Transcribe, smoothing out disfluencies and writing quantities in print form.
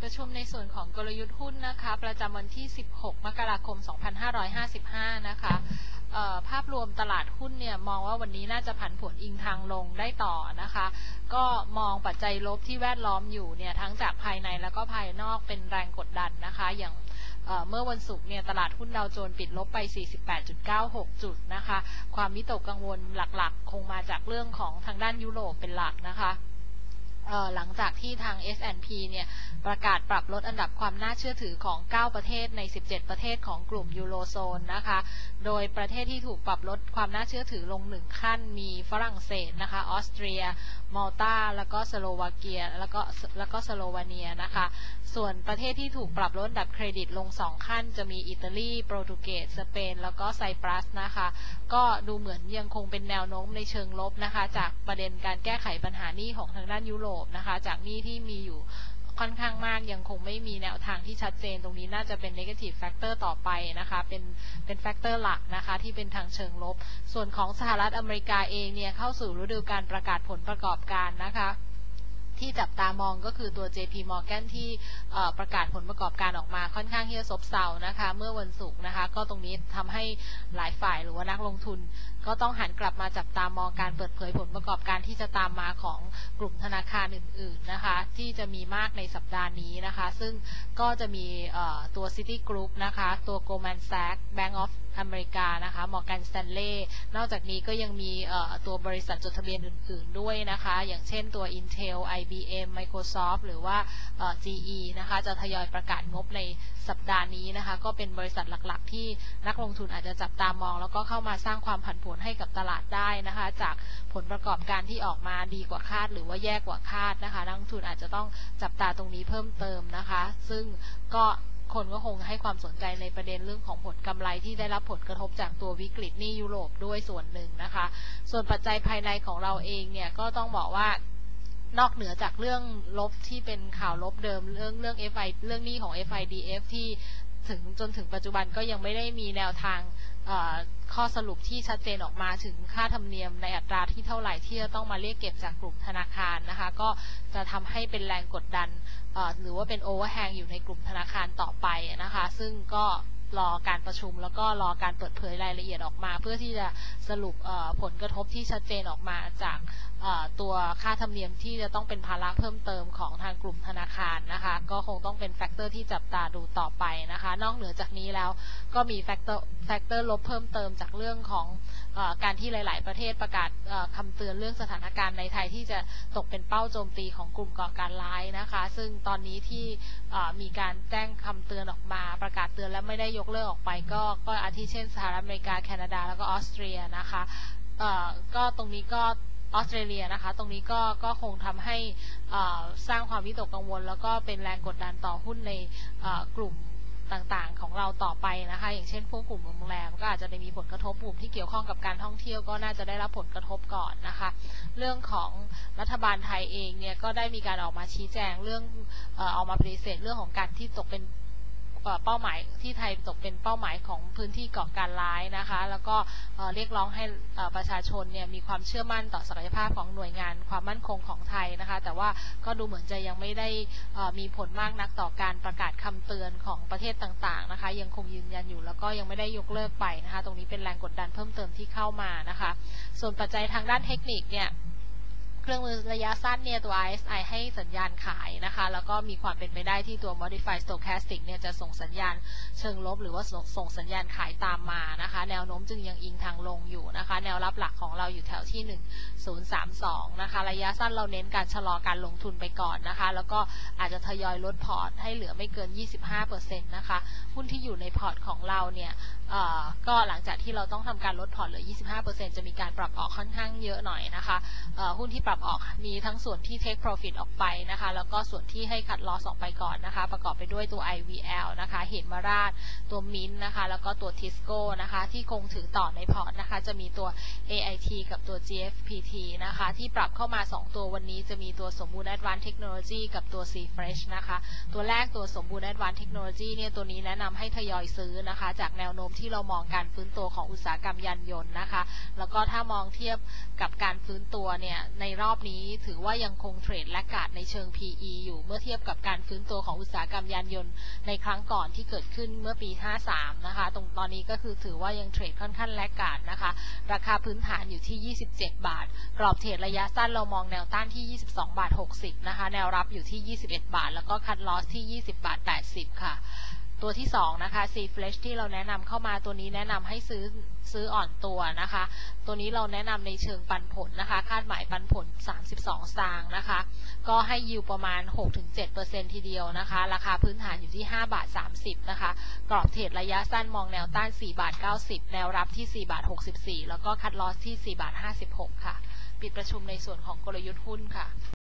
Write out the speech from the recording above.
ประชุมในส่วนของกลยุทธ์หุ้นนะคะประจำวันที่ 16 มกราคม 2555 นะคะภาพรวมตลาดหุ้นเนี่ยมองว่าวันนี้น่าจะผันผวนอิงทางลงได้ต่อนะคะก็มองปัจจัยลบที่แวดล้อมอยู่เนี่ยทั้งจากภายในแล้วก็ภายนอกเป็นแรงกดดันนะคะอย่างเมื่อวันศุกร์เนี่ยตลาดหุ้นดาวโจนส์ปิดลบไป 48.96 จุดนะคะความวิตกกังวลหลักๆคงมาจากเรื่องของทางด้านยุโรปเป็นหลักนะคะหลังจากที่ทาง S&P เนี่ยประกาศปรับลดอันดับความน่าเชื่อถือของ 9 ประเทศใน 17 ประเทศของกลุ่มยูโรโซนนะคะโดยประเทศที่ถูกปรับลดความน่าเชื่อถือลง1ขั้นมีฝรั่งเศสนะคะออสเตรียมัลตาแล้วก็สโลวาเกียแล้วก็สโลวาเนียนะคะส่วนประเทศที่ถูกปรับลดอันดับเครดิตลง2ขั้นจะมีอิตาลีโปรตุเกสสเปนแล้วก็ไซปรัสนะคะก็ดูเหมือนยังคงเป็นแนวโน้มในเชิงลบนะคะจากประเด็นการแก้ไขปัญหาหนี้ของทางด้านยุโรปนะคะจากหนี้ที่มีอยู่ค่อนข้างมากยังคงไม่มีแนวทางที่ชัดเจนตรงนี้น่าจะเป็น negative factor ต่อไปนะคะเป็น factor หลักนะคะที่เป็นทางเชิงลบส่วนของสหรัฐอเมริกาเองเนี่ยเข้าสู่ฤดูการประกาศผลประกอบการนะคะที่จับตามองก็คือตัว JP Morgan ที่ประกาศผลประกอบการออกมาค่อนข้างที่จะซบเซานะคะเมื่อวันศุกร์นะคะก็ตรงนี้ทำให้หลายฝ่ายหรือว่านักลงทุนก็ต้องหันกลับมาจับตามองการเปิดเผยผลประกอบการที่จะตามมาของกลุ่มธนาคารอื่นๆนะคะที่จะมีมากในสัปดาห์นี้นะคะซึ่งก็จะมีตัว Citigroup นะคะตัว Goldman Sachs Bank of อเมริกานะคะ Morgan Stanley นอกจากนี้ก็ยังมีตัวบริษัทจดทะเบียนอื่นๆด้วยนะคะอย่างเช่นตัว Intel IBM Microsoft หรือว่าGE นะคะจะทยอยประกาศงบในสัปดาห์นี้นะคะก็เป็นบริษัทหลักๆที่นักลงทุนอาจจะจับตามองแล้วก็เข้ามาสร้างความผันผวนให้กับตลาดได้นะคะจากผลประกอบการที่ออกมาดีกว่าคาดหรือว่าแย่กว่าคาดนะคะนักลงทุนอาจจะต้องจับตาตรงนี้เพิ่มเติมนะคะซึ่งก็คนก็คงให้ความสนใจในประเด็นเรื่องของผลกำไรที่ได้รับผลกระทบจากตัววิกฤตหนี้ยุโรปด้วยส่วนหนึ่งนะคะส่วนปัจจัยภายในของเราเองเนี่ยก็ต้องบอกว่านอกเหนือจากเรื่องลบที่เป็นข่าวลบเดิมเรื่อง FI เรื่องหนี้ของ FIDF ที่จนถึงปัจจุบันก็ยังไม่ได้มีแนวทางข้อสรุปที่ชัดเจนออกมาถึงค่าธรรมเนียมในอัตราที่เท่าไหร่ที่จะต้องมาเรียกเก็บจากกลุ่มธนาคารนะคะก็จะทำให้เป็นแรงกดดันหรือว่าเป็นโอเวอร์แฮงอยู่ในกลุ่มธนาคารต่อไปนะคะซึ่งก็รอการประชุมแล้วก็รอการเปิดเผยรายละเอียดออกมาเพื่อที่จะสรุปผลกระทบที่ชัดเจนออกมาจากตัวค่าธรรมเนียมที่จะต้องเป็นภาระเพิ่มเติมของทางกลุ่มธนาคารนะคะก็คงต้องเป็นแฟกเตอร์ที่จับตาดูต่อไปนะคะนอกเหนือจากนี้แล้วก็มีแฟกเตอร์ลบเพิ่มเติมจากเรื่องของการที่หลายๆประเทศประกาศคำเตือนเรื่องสถานการณ์ในไทยที่จะตกเป็นเป้าโจมตีของกลุ่มก่อการร้ายนะคะซึ่งตอนนี้ที่มีการแจ้งคำเตือนออกมาประกาศเตือนและไม่ได้ยกเลิกออกไปก็อาทิเช่นสหรัฐอเมริกาแคนาดาแล้วก็ออสเตรียนะคะก็ตรงนี้ก็ออสเตรเลียนะคะตรงนี้ก็คงทำให้สร้างความวิตกกังวลแล้วก็เป็นแรงกดดันต่อหุ้นในกลุ่มต่างๆของเราต่อไปนะคะอย่างเช่นพวกกลุ่มโรงแรมก็อาจจะได้มีผลกระทบกลุ่มที่เกี่ยวข้องกับการท่องเที่ยวก็น่าจะได้รับผลกระทบก่อนนะคะเรื่องของรัฐบาลไทยเองเนี่ยก็ได้มีการออกมาชี้แจงเรื่องออกมาปฏิเสธเรื่องของการที่ตกเป็นเป้าหมายที่ไทยตกเป็นเป้าหมายของพื้นที่ก่อการร้ายนะคะแล้วก็เรียกร้องให้ประชาชนเนี่ยมีความเชื่อมั่นต่อศักยภาพของหน่วยงานความมั่นคงของไทยนะคะแต่ว่าก็ดูเหมือนจะยังไม่ได้มีผลมากนักต่อการประกาศคำเตือนของประเทศต่างๆนะคะยังคงยืนยันอยู่แล้วก็ยังไม่ได้ยกเลิกไปนะคะตรงนี้เป็นแรงกดดันเพิ่มเติมที่เข้ามานะคะส่วนปัจจัยทางด้านเทคนิคเนี่ยเครื่องมือระยะสั้นเนี่ยตัว RSI ให้สัญญาณขายนะคะแล้วก็มีความเป็นไปได้ที่ตัว Modified Stochastic เนี่ยจะส่งสัญญาณเชิงลบหรือว่าส่งสัญญาณขายตามมานะคะแนวโน้มจึงยังอิงทางลงอยู่นะคะแนวรับหลักของเราอยู่แถวที่1032นะคะระยะสั้นเราเน้นการชะลอการลงทุนไปก่อนนะคะแล้วก็อาจจะทยอยลดพอร์ตให้เหลือไม่เกิน 25% นะคะหุ้นที่อยู่ในพอร์ตของเราเนี่ยก็หลังจากที่เราต้องทำการลดพอร์ตเหลือ 25% จะมีการปรับออกค่อนข้างเยอะหน่อยนะคะหุ้นที่ปรับออกมีทั้งส่วนที่ take profit ออกไปนะคะแล้วก็ส่วนที่ให้คัดลอสออกไปก่อนนะคะประกอบไปด้วยตัว IVL นะคะเหมราชตัวมิ้นนะคะแล้วก็ตัว Tisco นะคะที่คงถือต่อในพอร์ตนะคะจะมีตัว AIT กับตัว GFPT นะคะที่ปรับเข้ามา2ตัววันนี้จะมีตัวสมบูรณ์ Advanced Technology กับตัว C-Fresh นะคะตัวแรกตัวสมบูรณ์ Advanced Technology เนี่ยตัวนี้แนะนำให้ทยอยซื้อนะคะจากแนวโน้มที่เรามองการฟื้นตัวของอุตสาหกรรมยานยนต์นะคะแล้วก็ถ้ามองเทียบกับการฟื้นตัวเนี่ยในรอบนี้ถือว่ายังคงเทรดแลกขาดในเชิง PE อยู่เมื่อเทียบกับการฟื้นตัวของอุตสาหกรรมยานยนต์ในครั้งก่อนที่เกิดขึ้นเมื่อปี 53 นะคะตอนนี้ก็คือถือว่ายังเทรดค่อนข้างแลกขาดนะคะราคาพื้นฐานอยู่ที่ 27 บาทกรอบเทรดระยะสั้นเรามองแนวต้านที่ 22 บาท 60 นะคะแนวรับอยู่ที่ 21 บาทแล้วก็คัทลอสที่ 20 บาท 80 ค่ะตัวที่2นะคะ C Flash ที่เราแนะนำเข้ามาตัวนี้แนะนำให้ซื้ออ่อนตัวนะคะตัวนี้เราแนะนำในเชิงปันผลนะคะคาดหมายปันผล32สตางค์นะคะก็ให้ยิวประมาณ 6-7% ทีเดียวนะคะราคาพื้นฐานอยู่ที่5บาท30นะคะกรอบเทรดระยะสั้นมองแนวต้าน4บาท90แนวรับที่4บาท64แล้วก็คัทลอสที่4บาท56ค่ะปิดประชุมในส่วนของกลยุทธ์หุ้นค่ะ